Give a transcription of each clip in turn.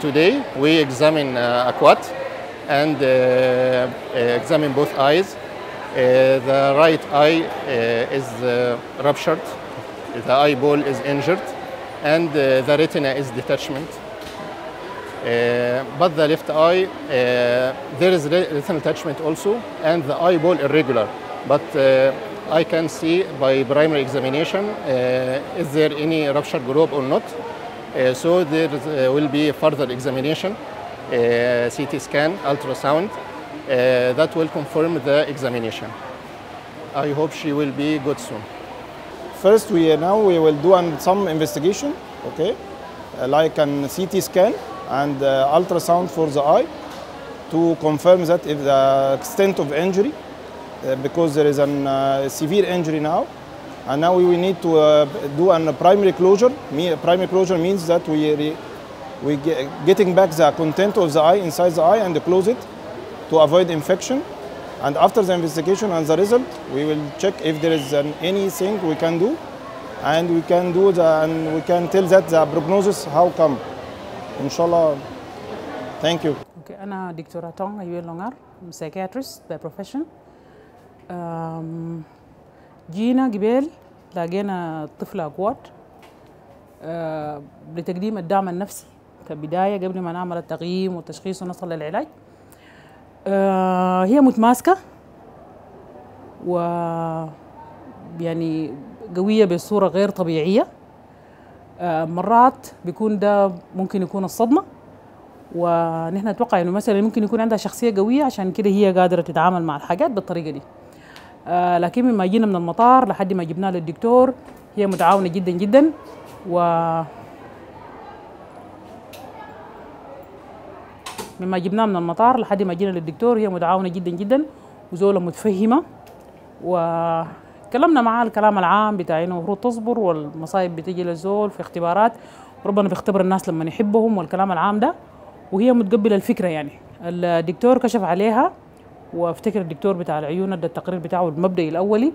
today we examine a quad and examine both eyes. The right eye is ruptured, the eyeball is injured, and the retina is detachment. But the left eye, there is retinal detachment also, and the eyeball irregular. But I can see by primary examination is there any ruptured globe or not. So there will be further examination, CT scan, ultrasound, that will confirm the examination. I hope she will be good soon. First, we will do some investigation, okay, like an CT scan and ultrasound for the eye to confirm that if the extent of injury, because there is a severe injury now, and now we will need to do a primary closure. Primary closure means that we getting back the content of the eye inside the eye and close it to avoid infection. And after the investigation and the result, we will check if there is anything we can do, and we can tell that the prognosis how come. Inshallah. Thank you. Okay, أنا دكتورة تونغ أيوة لونغار, I'm psychiatrist by profession. جينا قبل لقينا طفل أكواد لتقديم الدعم النفسي كبداية قبل ما نعمل التقييم والتشخيص ونصل للعلاج. هي متماسكة و يعني قوية بصورة غير طبيعية. مرات بيكون ده ممكن يكون الصدمة، ونحن نتوقع انه مثلا ممكن يكون عندها شخصية قوية عشان كده هي قادرة تتعامل مع الحاجات بالطريقة دي. لكن مما جينا من المطار لحد ما جبناها للدكتور هي متعاونة جدا جدا، مما جبناه من المطار لحد ما جينا للدكتور هي متعاونة جدا جدا وزولة متفهمة، وكلمنا معاه الكلام العام بتاع انه المفروض تصبر والمصايب بتجي للزول في اختبارات وربنا بيختبر الناس لما يحبهم والكلام العام ده، وهي متقبلة الفكرة. يعني الدكتور كشف عليها وافتكر الدكتور بتاع العيون ادى التقرير بتاعه المبدئي الاولي،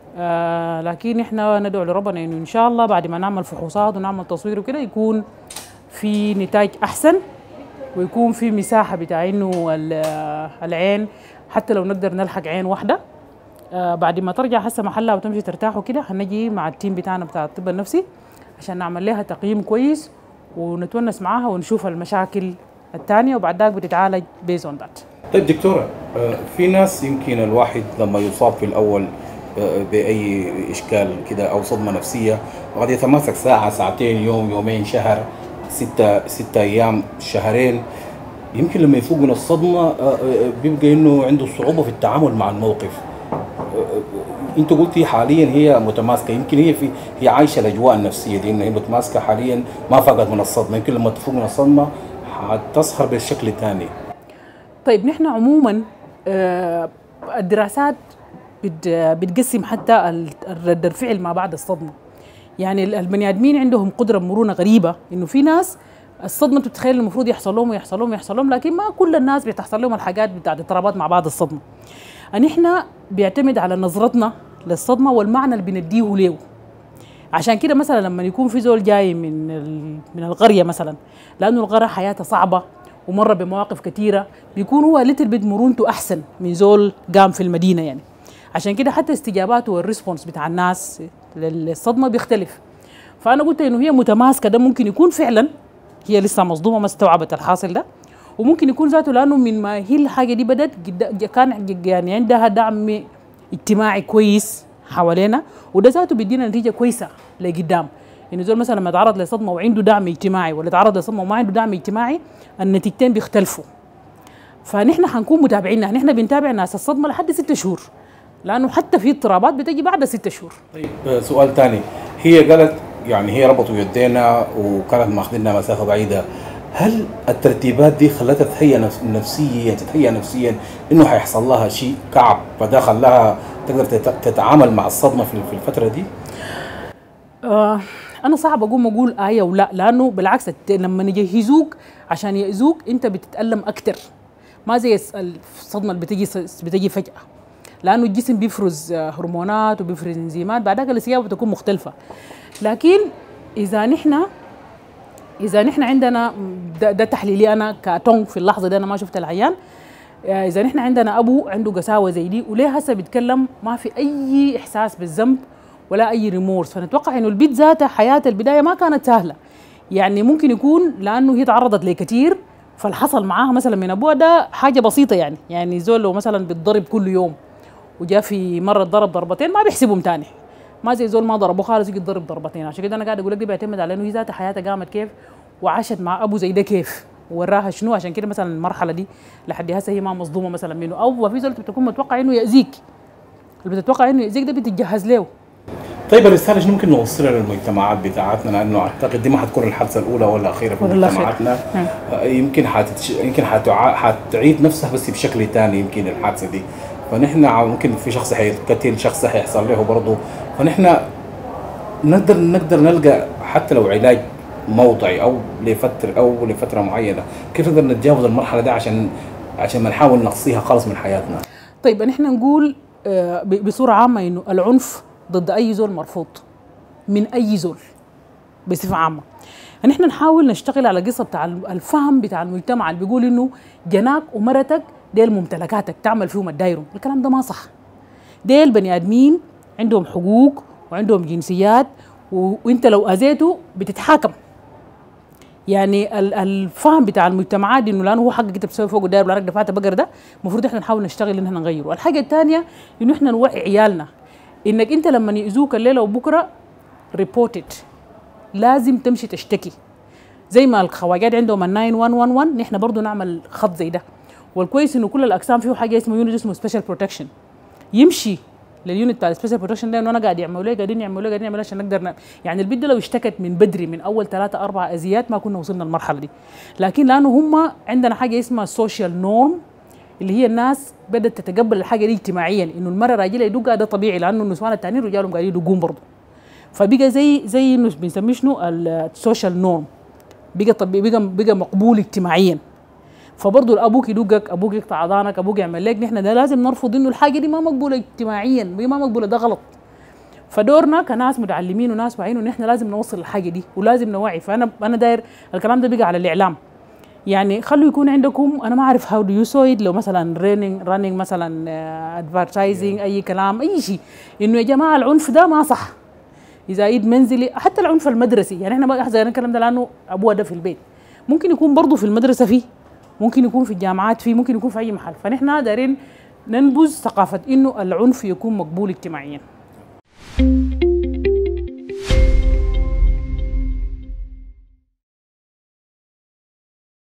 لكن احنا ندعو لربنا انه ان شاء الله بعد ما نعمل فحوصات ونعمل تصوير وكده يكون في نتاج احسن، ويكون في مساحه بتاع انه العين حتى لو نقدر نلحق عين واحده بعد ما ترجع هسه محلها وتمشي ترتاح وكده، هنجي مع التيم بتاعنا بتاع الطب النفسي عشان نعمل لها تقييم كويس ونتونس معاها ونشوف المشاكل الثانيه وبعد ذاك بتتعالج بيز اون ذات. طيب دكتورة، في ناس يمكن الواحد لما يصاب في الأول بأي إشكال كده أو صدمة نفسية قد يتماسك ساعة ساعتين يوم يومين شهر ستة أيام شهرين، يمكن لما يفوق من الصدمة بيبقى إنه عنده صعوبة في التعامل مع الموقف. أنت قلتي حاليا هي متماسكة، يمكن هي عايشة الأجواء النفسية دي إنها هي متماسكة حاليا ما فاقت من الصدمة، يمكن لما تفوق من الصدمة حتصهر بالشكل ثاني. طيب نحن عموما الدراسات بتقسم حتى رد الفعل ما بعد الصدمة. يعني البني ادمين عندهم قدرة مرونة غريبة، انه في ناس الصدمة بتتخيل المفروض يحصل لهم، لكن ما كل الناس بتحصل لهم الحاجات بتاعت اضطرابات مع بعد الصدمة. نحن بيعتمد على نظرتنا للصدمة والمعنى اللي بنديه له. عشان كده مثلا لما يكون في زول جاي من القرية مثلا، لانه القرية حياتها صعبة ومر بمواقف كثيرة، بيكون هو ليتل بيت مرونته أحسن من زول قام في المدينة. يعني عشان كده حتى استجاباته والريسبونس بتاع الناس للصدمة بيختلف. فأنا قلت إنه هي متماسكة، ده ممكن يكون فعلا هي لسه مصدومة ما استوعبت الحاصل ده، وممكن يكون ذاته لأنه من ما هي الحاجة دي بدأت كان يعني عندها دعم اجتماعي كويس حوالينا، وده ذاته بيدينا نتيجة كويسة لقدام. يعني زول مثلا لما يتعرض لصدمة وعنده دعم اجتماعي ولا يتعرض لصدمة وما عنده دعم اجتماعي، النتيجتين بيختلفوا. فنحن حنكون متابعينها، نحن بنتابع ناس الصدمة لحد 6 شهور، لأنه حتى في اضطرابات بتجي بعد 6 شهور. طيب سؤال ثاني، هي قالت يعني هي ربطوا يدينا وكانت ماخذيننا مسافة بعيدة، هل الترتيبات دي خلتها تتهيأ نفسيا إنه حيحصل لها شيء كعب فده خلاها تقدر تتعامل مع الصدمة في الفترة دي؟ أنا صعب أقول آية ولا، لأنه بالعكس لما يجهزوك عشان يأذوك أنت بتتألم أكتر، ما زي الصدمة اللي بتجي فجأة، لأنه الجسم بيفرز هرمونات وبيفرز إنزيمات، بعدها الاستجابة بتكون مختلفة. لكن إذا نحن اذا نحن عندنا ده تحليلي انا كتونغ في اللحظه دي، انا ما شفت العيان. اذا نحن عندنا ابو عنده قساوه زي دي وليه هسه بيتكلم ما في اي احساس بالذنب ولا اي ريمورس، فنتوقع انه البيت ذاتها حياه البدايه ما كانت سهله. يعني ممكن يكون لانه هي تعرضت لكثير فالحصل معاها مثلا من ابوها ده حاجه بسيطه، يعني زول لو مثلا بيتضرب كل يوم وجاء في مره ضرب ضربتين ما بيحسبهم تاني، ما زي زول ما ضربه خالص يجي يضرب ضربتين. عشان كده انا قاعد اقول لك دي بيعتمد على انه هي ذاتها حياتها قامت كيف وعاشت مع ابو زي ده كيف وراها شنو. عشان كده مثلا المرحله دي لحد هسه هي ما مصدومه مثلا منه، او في زول بتكون متوقع انه ياذيك، اللي بتتوقع انه ياذيك ده بتتجهز له. طيب الرساله شنو ممكن نوصلها للمجتمعات بتاعتنا، لانه اعتقد دي ما حتكون الحادثه الاولى ولا الاخيره في مجتمعاتنا. يمكن حتعيد نفسها بس بشكل ثاني يمكن الحادثه دي. فنحن ممكن في شخص حيتقتل، شخص حيحصل له برضه، فنحن نقدر نلقى حتى لو علاج موضعي او لفتره معينه، كيف نقدر نتجاوز المرحله دي عشان ما نحاول نقصيها خالص من حياتنا. طيب نحن نقول بصوره عامه انه العنف ضد اي زول مرفوض من اي زول بصفه عامه. نحن نحاول نشتغل على قصه بتاع الفهم بتاع المجتمع اللي بيقول انه جناك ومرتك ديل ممتلكاتك تعمل فيهم الدايرون. الكلام ده ما صح. ديل بني ادمين عندهم حقوق وعندهم جنسيات، وانت لو اذيته بتتحاكم. يعني الفهم بتاع المجتمعات انه لانه هو حقك انت بتسوي فوقه داير ولانك دفعت بقر، ده المفروض احنا نحاول نشتغل ان احنا نغيره. الحاجه الثانيه انه احنا نوعي عيالنا انك انت لما يأذوك الليله وبكره ريبورتد، لازم تمشي تشتكي. زي ما الخواجات عندهم ال 9111 نحن برضه نعمل خط زي ده. والكويس انه كل الاقسام فيه حاجه اسمه يونت اسمه سبيشال بروتكشن، يمشي لليونت بتاع السبيشال بروتكشن ده، انه انا قاعدين يعملوا لي عشان نقدر يعني البنت لو اشتكت من بدري من اول 3 4 اذيات ما كنا وصلنا المرحله دي. لكن لانه هم عندنا حاجه اسمها السوشيال نورم اللي هي الناس بدات تتقبل الحاجه دي اجتماعيا، انه المره راجلها يدقها ده طبيعي، لانه النسوان الثانيين رجالهم قاعدين يدقون برضه. فبقى زي انه بنسميه شنو السوشيال نورم، بقى مقبول اجتماعيا. فبرضه ابوك يدقك، ابوك يقطع اذانك، ابوك يعمل لك، نحن ده لازم نرفض انه الحاجه دي ما مقبوله اجتماعيا، ما مقبوله، ده غلط. فدورنا كناس متعلمين وناس واعيين ان احنا لازم نوصل الحاجه دي ولازم نوعي. فانا داير الكلام ده بقى على الاعلام، يعني خلوا يكون عندكم، انا ما اعرف هاو دو يو سو ات، لو مثلا رانينج مثلا ادفرتايزنج اي كلام اي شيء، انه يا جماعه العنف ده ما صح. اذا ايد منزلي حتى العنف المدرسي، يعني احنا ما احزن الكلام ده لانه ابوها ده في البيت، ممكن يكون برضه في المدرسه فيه، ممكن يكون في الجامعات فيه، ممكن يكون في اي محل. فنحن دايرين ننبذ ثقافه انه العنف يكون مقبول اجتماعيا.